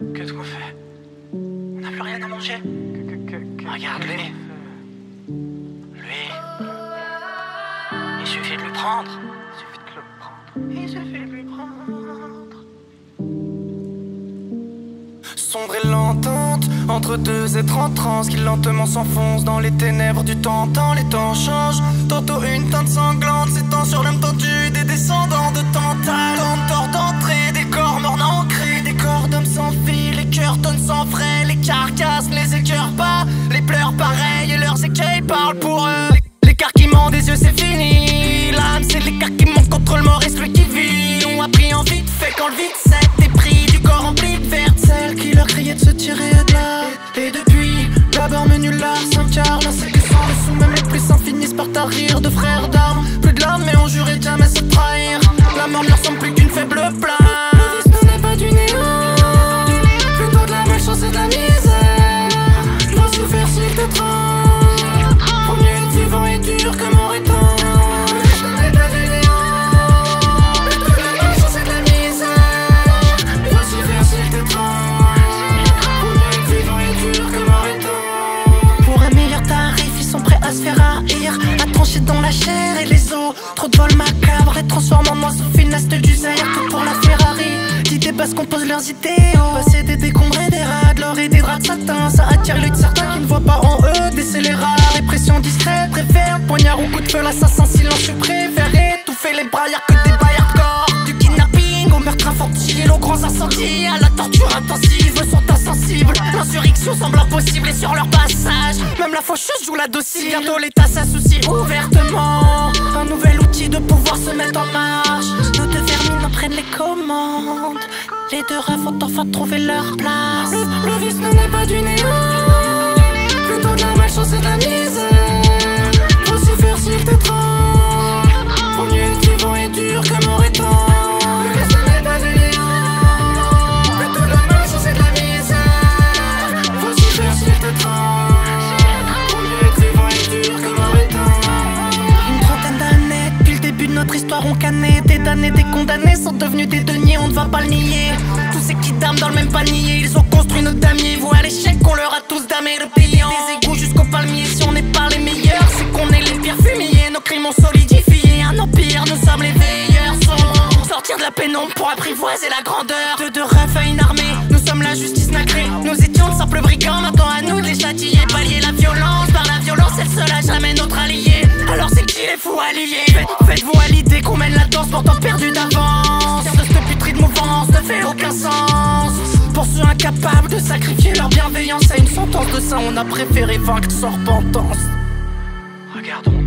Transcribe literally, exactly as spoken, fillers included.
Qu'est-ce qu'on fait? On n'a plus rien à manger. Regarde-lui. Lui. Il suffit de le prendre. Il suffit de le prendre. Il suffit de lui prendre. Sombre et l'entente entre deux êtres en transe qui lentement s'enfoncent dans les ténèbres du temps. Tant les temps changent, tantôt une teinte sanglante s'étend sur l'âme tendue des descendants de Tantale. Tort d'entrée, des corps morts ancrés, des corps d'hommes sans fil, les cœurs tonnent sans frais, les carcasses, les écœurs pas, les pleurs pareils et leurs écueils parlent pour eux. L'écarquillement des yeux c'est fini, l'âme c'est l'écarquillement contre le mort et celui qui vit. On a pris en vite fait quand le vide s'est épris du corps rempli de verre, celle qui leur criait de se tirer de là. Et depuis, d'abord menu là, s'incarne, c'est que sans dessous, même les plus saints finissent par tarir de frères d'armes. Plus de larmes mais on jurait de jamais se trahir. La mort ne leur semble plus qu'une faible plainte. Le vice ce n'est pas du néant, plutôt de la malchance et de la misère. Je dois souffrir s'il te tremble, pour mieux être vivant et dur que mort étant. À trancher dans la chair et les os. Trop de vols macabres et transforment en oiseaux funestes d'usère. Tout pour la Ferrari, d'idées parce qu'on pose leurs idéaux. Passer des décombres et des rats de l'or et des draps de satin, ça attire l'œil de certains qui ne voient pas en eux des scélérats. Répression discrète, préfère poignard ou coup de feu, l'assassin silencieux préfère étouffer les braillards que des baillards de corps. Du kidnapping au meurtre infantile, aux grands incendies, à la torture intensive sont insensibles. L'insurrection semble impossible et sur leur passage même la faucheuse joue la docile. Bientôt l'état s'associe ouvertement, un nouvel outil de pouvoir se mettre en marche. Nos deux vermines en prennent les commandes, les deux rêves ont enfin trouvé leur place. Le, le vice n'est pas du néant, plutôt de la malchance et de la misère. Faut s'y faire s'il te tremble, pour mieux être vivant et dur que mort étant. Notre histoire on canné, des damnés, des condamnés sont devenus des deniers, on ne va pas le nier. Tous ces qui damnent dans le même panier, ils ont construit notre damier. Vous à l'échec qu'on leur a tous damé le pliant. Des égouts jusqu'au palmier, si on n'est pas les meilleurs, c'est qu'on est les pires fumiers. Nos crimes ont solidifié un empire, nous sommes les veilleurs sombres. Sortir de la pénombre pour apprivoiser la grandeur de deux rêves à une armée, nous sommes la justice nacrée. Nous étions de simples brigands, maintenant à nous de les châtier. Pallier la violence, par la violence c'est le seul à jamais notre allié. Alors c'est qui les fous alliés? Faites-vous à l'idée qu'on mène la danse pourtant perdu d'avance. De cette putride mouvance ne fait aucun sens. Pour ceux incapables de sacrifier leur bienveillance à une sentence de ça, on a préféré vaincre sans repentance. Regardons.